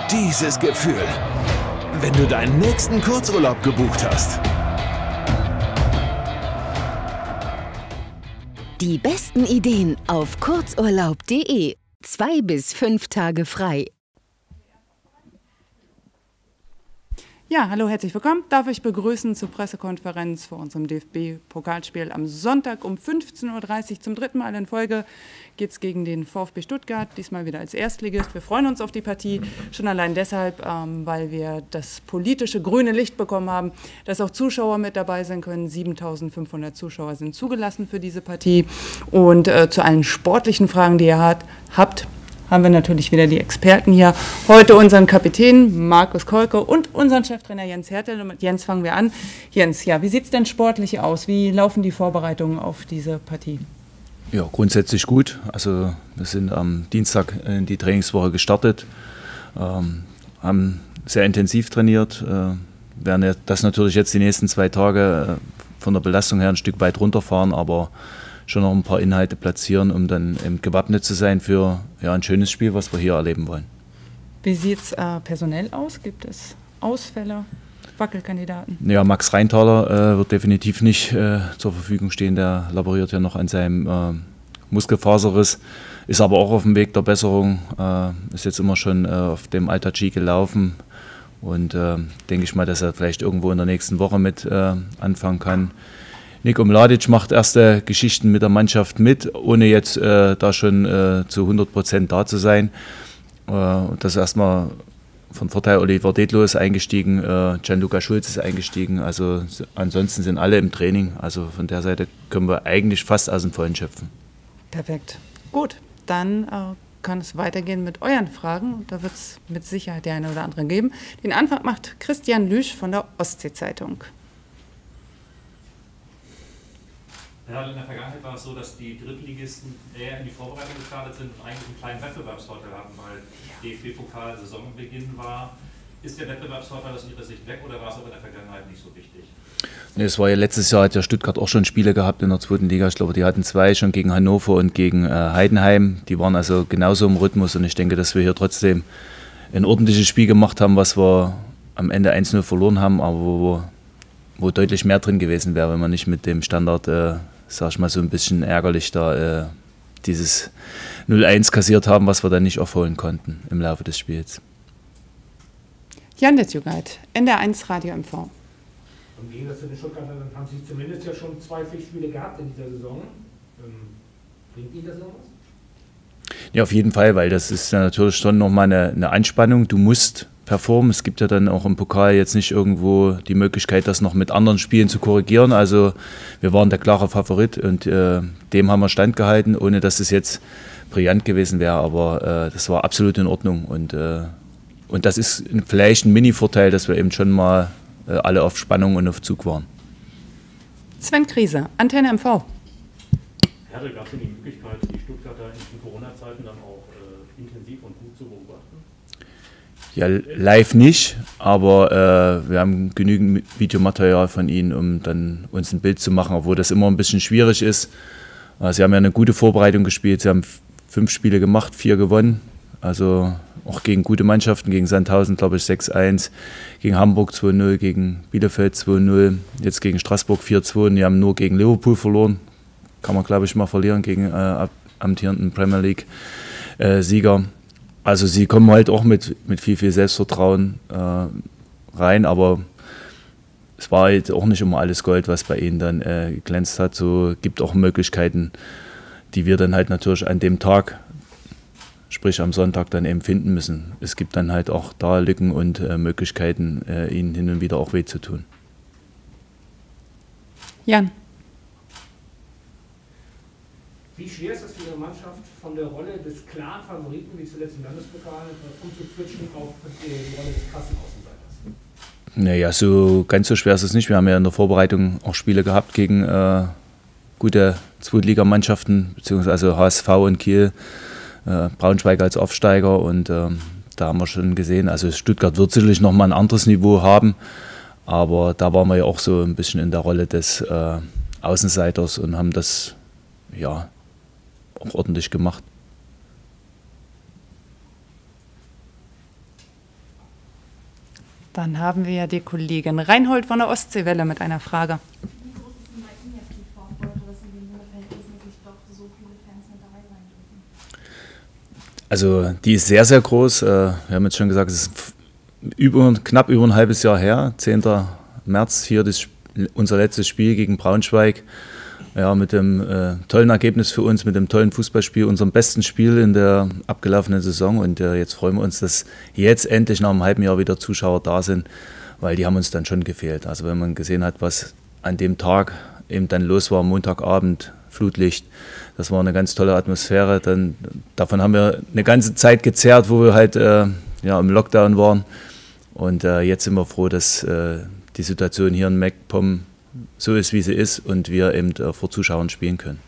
Dieses Gefühl, wenn du deinen nächsten Kurzurlaub gebucht hast. Die besten Ideen auf kurzurlaub.de. 2 bis 5 Tage frei. Ja, hallo, herzlich willkommen. Darf ich begrüßen zur Pressekonferenz vor unserem DFB-Pokalspiel am Sonntag um 15:30 Uhr. Zum dritten Mal in Folge geht es gegen den VfB Stuttgart, diesmal wieder als Erstligist. Wir freuen uns auf die Partie, schon allein deshalb, weil wir das politische grüne Licht bekommen haben, dass auch Zuschauer mit dabei sein können. 7.500 Zuschauer sind zugelassen für diese Partie. Und zu allen sportlichen Fragen, die ihr habt, haben wir natürlich wieder die Experten hier. Heute unseren Kapitän Markus Kolke und unseren Cheftrainer Jens Hertel. Und mit Jens fangen wir an. Jens, ja, wie sieht es denn sportlich aus? Wie laufen die Vorbereitungen auf diese Partie? Ja, grundsätzlich gut. Also wir sind am Dienstag in die Trainingswoche gestartet, haben sehr intensiv trainiert, werden das natürlich jetzt die nächsten 2 Tage von der Belastung her ein Stück weit runterfahren, aber schon noch ein paar Inhalte platzieren, um dann gewappnet zu sein für ein schönes Spiel, was wir hier erleben wollen. Wie sieht es personell aus? Gibt es Ausfälle, Wackelkandidaten? Ja, Max Reintaler wird definitiv nicht zur Verfügung stehen. Der laboriert ja noch an seinem Muskelfaserriss, ist aber auch auf dem Weg der Besserung, ist jetzt immer schon auf dem Al-Taji gelaufen und denke ich mal, dass er vielleicht irgendwo in der nächsten Woche mit anfangen kann. Niko Mladic macht erste Geschichten mit der Mannschaft mit, ohne jetzt da schon zu 100% da zu sein. Und das ist erstmal von Vorteil. Oliver Detlow ist eingestiegen, Gianluca Schulz ist eingestiegen. Also ansonsten sind alle im Training. Also von der Seite können wir eigentlich fast aus dem Vollen schöpfen. Perfekt. Gut, dann kann es weitergehen mit euren Fragen. Da wird es mit Sicherheit der eine oder andere geben. Den Anfang macht Christian Lüsch von der Ostsee-Zeitung. Ja, in der Vergangenheit war es so, dass die Drittligisten eher in die Vorbereitung gestartet sind und eigentlich einen kleinen Wettbewerbsvorteil hatten, weil DFB-Pokal-Saisonbeginn war. Ist der Wettbewerbsvorteil aus Ihrer Sicht weg oder war es aber in der Vergangenheit nicht so wichtig? Nee, es war ja letztes Jahr, hat ja Stuttgart auch schon Spiele gehabt in der 2. Liga. Ich glaube, die hatten 2 schon gegen Hannover und gegen Heidenheim. Die waren also genauso im Rhythmus und ich denke, dass wir hier trotzdem ein ordentliches Spiel gemacht haben, was wir am Ende 1:0 verloren haben, aber wo deutlich mehr drin gewesen wäre, wenn man nicht mit dem Standard sag ich mal, so ein bisschen ärgerlich da dieses 0:1 kassiert haben, was wir dann nicht aufholen konnten im Laufe des Spiels. Jan Detjugait, NDR1 Radio MV. Im Gegensatz zu den Stuttgartern haben Sie zumindest ja schon 2 Pflichtspiele gehabt in dieser Saison. Bringt Ihnen das noch was? Ja, auf jeden Fall, weil das ist ja natürlich schon nochmal eine Anspannung. Du musst performen. Es gibt ja dann auch im Pokal jetzt nicht irgendwo die Möglichkeit, das noch mit anderen Spielen zu korrigieren. Also wir waren der klare Favorit und dem haben wir standgehalten, ohne dass es jetzt brillant gewesen wäre. Aber das war absolut in Ordnung. Und das ist vielleicht ein Mini-Vorteil, dass wir eben schon mal alle auf Spannung und auf Zug waren. Sven Kriese, Antenne MV. Herr, gab es denn die Möglichkeit, die Stuttgarter in Corona-Zeiten dann auch intensiv und gut zu beobachten? Ja, live nicht, aber wir haben genügend Videomaterial von ihnen, um dann uns ein Bild zu machen, obwohl das immer ein bisschen schwierig ist. Sie haben ja eine gute Vorbereitung gespielt, sie haben 5 Spiele gemacht, 4 gewonnen, also auch gegen gute Mannschaften, gegen Sandhausen glaube ich 6:1, gegen Hamburg 2:0, gegen Bielefeld 2:0, jetzt gegen Straßburg 4:2 und die haben nur gegen Liverpool verloren, kann man glaube ich mal verlieren gegen amtierenden Premier League Sieger. Also sie kommen halt auch mit viel Selbstvertrauen rein, aber es war jetzt auch nicht immer alles Gold, was bei ihnen dann geglänzt hat. So gibt auch Möglichkeiten, die wir dann halt natürlich an dem Tag, sprich am Sonntag, dann eben finden müssen. Es gibt dann halt auch da Lücken und Möglichkeiten, ihnen hin und wieder auch weh zu tun. Jan. Wie schwer ist es für Ihre Mannschaft, von der Rolle des klaren Favoriten, wie zuletzt im Landespokal, umzuswitchen auf die Rolle des krassen Außenseiters? Naja, so ganz so schwer ist es nicht. Wir haben ja in der Vorbereitung auch Spiele gehabt gegen gute Zweitligamannschaften, beziehungsweise HSV und Kiel, Braunschweig als Aufsteiger und da haben wir schon gesehen, also Stuttgart wird sicherlich nochmal ein anderes Niveau haben, aber da waren wir ja auch so ein bisschen in der Rolle des Außenseiters und haben das ja auch ordentlich gemacht. Dann haben wir ja die Kollegin Reinhold von der Ostseewelle mit einer Frage. Wie groß ist denn bei Ihnen jetzt die Vorfreude, dass in dem verhältnismäßig doch so viele Fans mit dabei sein dürfen? Also die ist sehr, sehr groß. Wir haben jetzt schon gesagt, es ist knapp über ein halbes Jahr her, 10. März, hier unser letztes Spiel gegen Braunschweig. Ja, mit dem tollen Ergebnis für uns, mit dem tollen Fußballspiel, unserem besten Spiel in der abgelaufenen Saison. Und jetzt freuen wir uns, dass jetzt endlich nach einem halben Jahr wieder Zuschauer da sind, weil die haben uns dann schon gefehlt. Also wenn man gesehen hat, was an dem Tag eben dann los war, Montagabend, Flutlicht, das war eine ganz tolle Atmosphäre. Davon haben wir eine ganze Zeit gezerrt, wo wir halt im Lockdown waren. Und jetzt sind wir froh, dass die Situation hier in MacPom so ist, wie sie ist und wir eben vor Zuschauern spielen können.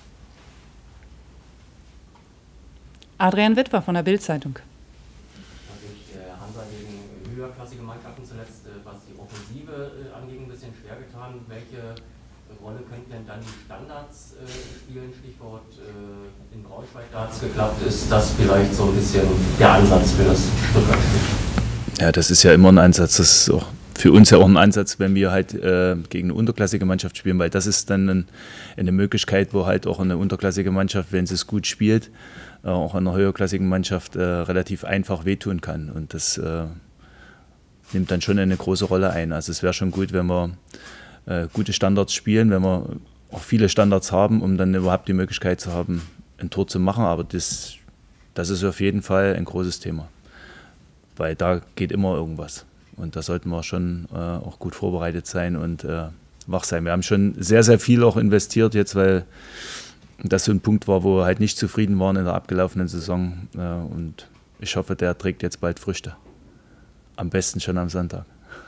Adrian Witwer von der Bild-Zeitung. Durch Hansa gegen höherklassige Mannschaften zuletzt, was die Offensive angeht, ein bisschen schwer getan. Welche Rolle könnten denn dann die Standards spielen? Stichwort in Braunschweig, da hat es geklappt. Ist das vielleicht so ein bisschen der Ansatz für das Stuttgart-Spiel? Ja, das ist ja immer ein Ansatz. Das ist auch für uns ja auch ein Ansatz, wenn wir halt gegen eine unterklassige Mannschaft spielen, weil das ist dann eine Möglichkeit, wo halt auch eine unterklassige Mannschaft, wenn sie es gut spielt, auch einer höherklassigen Mannschaft relativ einfach wehtun kann. Und das nimmt dann schon eine große Rolle ein. Also es wäre schon gut, wenn wir gute Standards spielen, wenn wir auch viele Standards haben, um dann überhaupt die Möglichkeit zu haben, ein Tor zu machen. Aber das ist auf jeden Fall ein großes Thema, weil da geht immer irgendwas. Und da sollten wir schon auch gut vorbereitet sein und wach sein. Wir haben schon sehr, sehr viel auch investiert jetzt, weil das so ein Punkt war, wo wir halt nicht zufrieden waren in der abgelaufenen Saison. Und ich hoffe, der trägt jetzt bald Früchte. Am besten schon am Sonntag.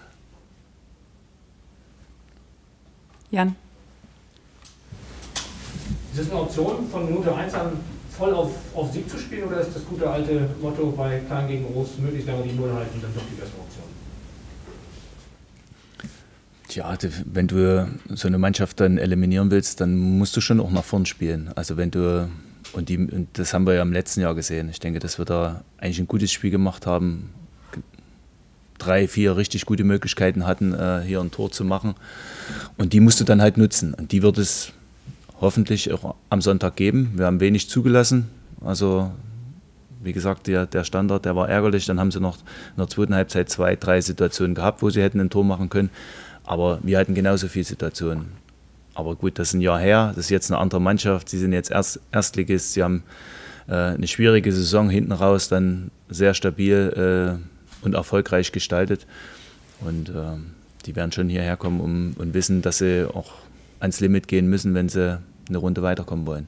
Jan? Ist das eine Option, von Minute 1 an voll auf Sieg zu spielen, oder ist das gute alte Motto bei Klein gegen Groß, möglichst lange die Null halten, dann doch die beste Option? Ja, wenn du so eine Mannschaft dann eliminieren willst, dann musst du schon auch nach vorn spielen. Also wenn du, und das haben wir ja im letzten Jahr gesehen. Ich denke, dass wir da eigentlich ein gutes Spiel gemacht haben, 3, 4 richtig gute Möglichkeiten hatten, hier ein Tor zu machen. Und die musst du dann halt nutzen. Und die wird es hoffentlich auch am Sonntag geben. Wir haben wenig zugelassen. Also wie gesagt, der Standard, der war ärgerlich. Dann haben sie noch in der zweiten Halbzeit 2, 3 Situationen gehabt, wo sie hätten ein Tor machen können. Aber wir hatten genauso viele Situationen. Aber gut, das ist ein Jahr her, das ist jetzt eine andere Mannschaft. Sie sind jetzt Erstligist, sie haben eine schwierige Saison hinten raus, dann sehr stabil und erfolgreich gestaltet. Und die werden schon hierher kommen und wissen, dass sie auch ans Limit gehen müssen, wenn sie eine Runde weiterkommen wollen.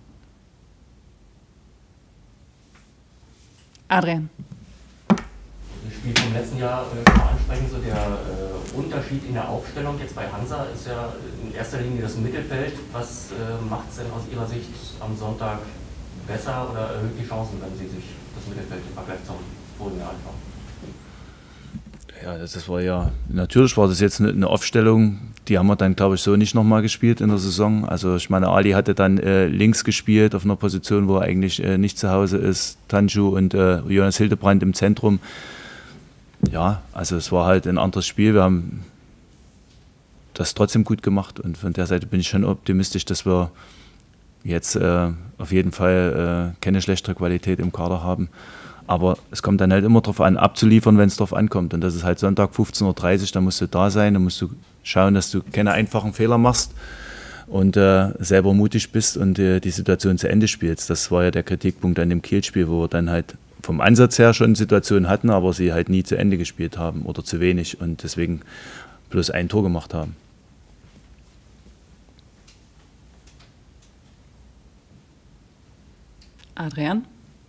Adrian. Das Spiel vom letzten Jahr kann man ansprechen, so der Unterschied in der Aufstellung jetzt bei Hansa ist ja in erster Linie das Mittelfeld. Was macht es denn aus Ihrer Sicht am Sonntag besser oder erhöht die Chancen, wenn Sie sich das Mittelfeld im Vergleich zum vorigen Jahr anschauen? Ja, das war ja, natürlich war das jetzt eine Aufstellung, die haben wir dann, glaube ich, so nicht nochmal gespielt in der Saison. Also ich meine, Ali hatte dann links gespielt auf einer Position, wo er eigentlich nicht zu Hause ist, Tanju und Jonas Hildebrand im Zentrum. Ja, also es war halt ein anderes Spiel. Wir haben das trotzdem gut gemacht und von der Seite bin ich schon optimistisch, dass wir jetzt auf jeden Fall keine schlechtere Qualität im Kader haben. Aber es kommt dann halt immer darauf an, abzuliefern, wenn es darauf ankommt. Und das ist halt Sonntag 15:30 Uhr, da musst du da sein, da musst du schauen, dass du keine einfachen Fehler machst und selber mutig bist und die Situation zu Ende spielst. Das war ja der Kritikpunkt an dem Kiel-Spiel, wo wir dann halt vom Ansatz her schon Situationen hatten, aber sie halt nie zu Ende gespielt haben oder zu wenig und deswegen bloß ein Tor gemacht haben. Adrian?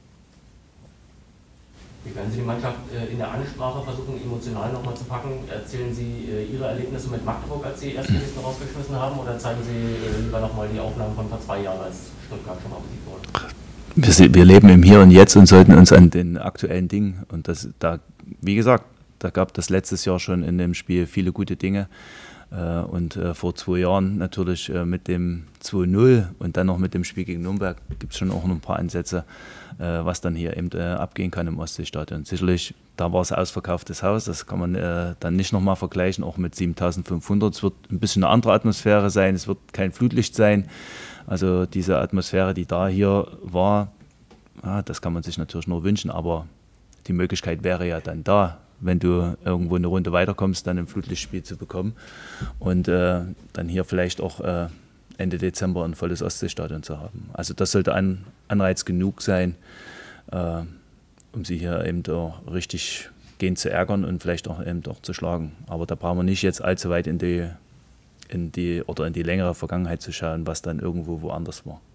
Wie werden Sie die Mannschaft in der Ansprache versuchen, emotional nochmal zu packen? Erzählen Sie Ihre Erlebnisse mit Magdeburg, als Sie Erstligisten rausgeschmissen haben, oder zeigen Sie lieber nochmal die Aufnahmen von vor 2 Jahren, als Stuttgart schon mal besiegt wurde? Wir leben im Hier und Jetzt und sollten uns an den aktuellen Dingen, und wie gesagt, da gab das letztes Jahr schon in dem Spiel viele gute Dinge. Und vor 2 Jahren natürlich mit dem 2-0 und dann noch mit dem Spiel gegen Nürnberg gibt es schon auch noch ein paar Ansätze, was dann hier eben abgehen kann im Ostseestadion. Sicherlich, da war es ein ausverkauftes Haus, das kann man dann nicht nochmal vergleichen, auch mit 7.500. Es wird ein bisschen eine andere Atmosphäre sein, es wird kein Flutlicht sein. Also diese Atmosphäre, die da hier war, ja, das kann man sich natürlich nur wünschen, aber die Möglichkeit wäre ja dann da, wenn du irgendwo eine Runde weiterkommst, dann ein Flutlichtspiel zu bekommen und dann hier vielleicht auch Ende Dezember ein volles Ostseestadion zu haben. Also das sollte Anreiz genug sein, um sie hier eben auch richtig gehend zu ärgern und vielleicht auch eben auch zu schlagen. Aber da brauchen wir nicht jetzt allzu weit in die längere Vergangenheit zu schauen, was dann irgendwo woanders war.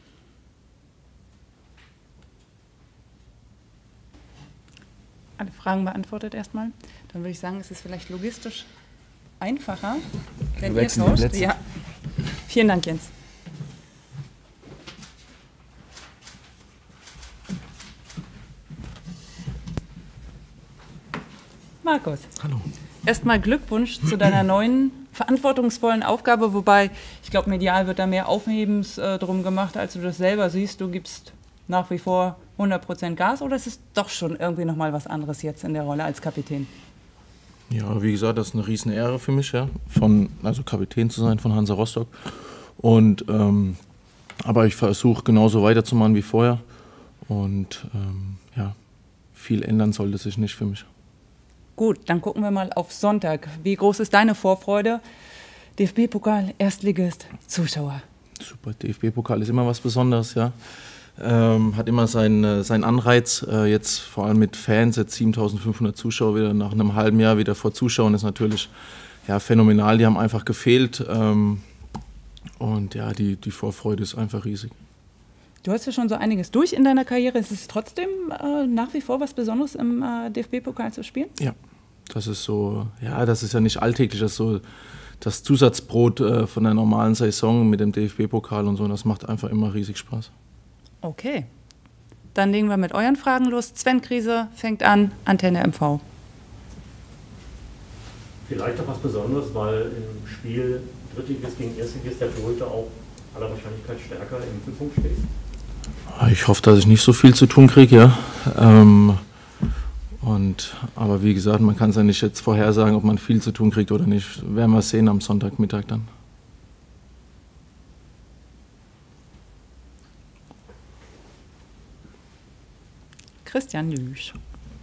Alle Fragen beantwortet erstmal. Dann würde ich sagen, es ist vielleicht logistisch einfacher, wenn ihr tauscht. Ja. Vielen Dank, Jens. Markus. Hallo. Erstmal Glückwunsch zu deiner neuen verantwortungsvollen Aufgabe, wobei ich glaube, medial wird da mehr Aufhebens drum gemacht, als du das selber siehst. Du gibst nach wie vor 100% Gas oder ist es doch schon irgendwie nochmal was anderes jetzt in der Rolle als Kapitän? Ja, wie gesagt, das ist eine riesen Ehre für mich, ja, also Kapitän zu sein von Hansa Rostock. Und, aber ich versuche genauso weiterzumachen wie vorher und ja, viel ändern sollte sich nicht für mich. Gut, dann gucken wir mal auf Sonntag. Wie groß ist deine Vorfreude? DFB-Pokal, Erstligist, Zuschauer. Super, DFB-Pokal ist immer was Besonderes, ja. Hat immer seinen Anreiz, jetzt vor allem mit Fans, jetzt 7.500 Zuschauer wieder nach einem halben Jahr wieder vor Zuschauern ist natürlich ja, phänomenal, die haben einfach gefehlt und ja, die Vorfreude ist einfach riesig. Du hast ja schon so einiges durch in deiner Karriere, ist es trotzdem nach wie vor was Besonderes im DFB-Pokal zu spielen? Ja, das ist so, ja, das ist ja nicht alltäglich, das ist so das Zusatzbrot von der normalen Saison mit dem DFB-Pokal und so, das macht einfach immer riesig Spaß. Okay, dann legen wir mit euren Fragen los. Sven Krise fängt an, Antenne MV. Vielleicht auch was Besonderes, weil im Spiel Drittligist gegen Erstligist der Torhüter auch aller Wahrscheinlichkeit stärker im Mittelpunkt steht. Ich hoffe, dass ich nicht so viel zu tun kriege, ja. Aber wie gesagt, man kann es ja nicht jetzt vorhersagen, ob man viel zu tun kriegt oder nicht. Werden wir sehen am Sonntagmittag dann. Christian Lüsch.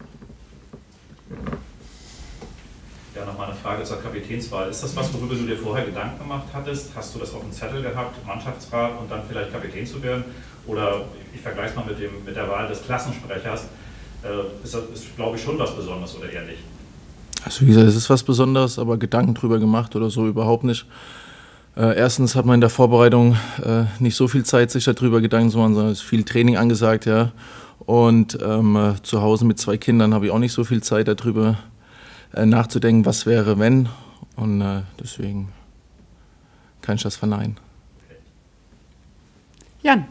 Ja, nochmal eine Frage zur Kapitänswahl. Ist das was, worüber du dir vorher Gedanken gemacht hattest? Hast du das auf dem Zettel gehabt, Mannschaftsrat und dann vielleicht Kapitän zu werden? Oder ich vergleiche es mal mit der Wahl des Klassensprechers. Ist, glaube ich, schon was Besonderes oder eher nicht? Also wie gesagt, es ist was Besonderes, aber Gedanken drüber gemacht oder so überhaupt nicht. Erstens hat man in der Vorbereitung nicht so viel Zeit, sich darüber Gedanken zu machen, sondern es ist viel Training angesagt, ja. Und zu Hause mit 2 Kindern habe ich auch nicht so viel Zeit darüber nachzudenken, was wäre, wenn. Und deswegen kann ich das verneinen. Jan.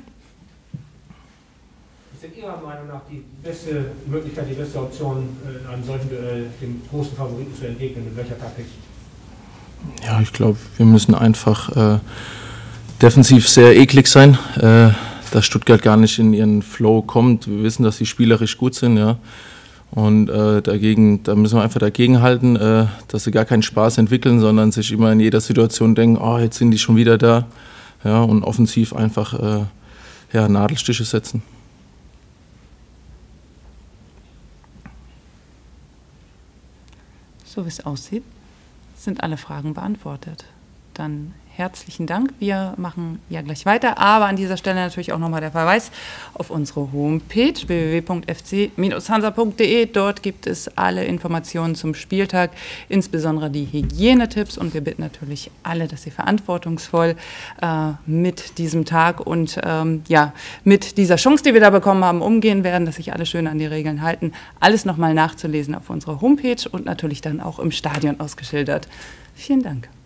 Ist denn Ihrer Meinung nach die beste Möglichkeit, die beste Option, in einem solchen Duell dem großen Favoriten zu entgegnen? Mit welcher Taktik? Ja, ich glaube, wir müssen einfach defensiv sehr eklig sein, dass Stuttgart gar nicht in ihren Flow kommt. Wir wissen, dass sie spielerisch gut sind, ja. Und da müssen wir einfach dagegenhalten, dass sie gar keinen Spaß entwickeln, sondern sich immer in jeder Situation denken, oh, jetzt sind die schon wieder da. Ja, und offensiv einfach Nadelstiche setzen. So wie es aussieht, sind alle Fragen beantwortet. Dann herzlichen Dank. Wir machen ja gleich weiter, aber an dieser Stelle natürlich auch nochmal der Verweis auf unsere Homepage www.fc-hansa.de. Dort gibt es alle Informationen zum Spieltag, insbesondere die Hygienetipps, und wir bitten natürlich alle, dass sie verantwortungsvoll mit diesem Tag und mit dieser Chance, die wir da bekommen haben, umgehen werden, dass sich alle schön an die Regeln halten. Alles nochmal nachzulesen auf unserer Homepage und natürlich dann auch im Stadion ausgeschildert. Vielen Dank.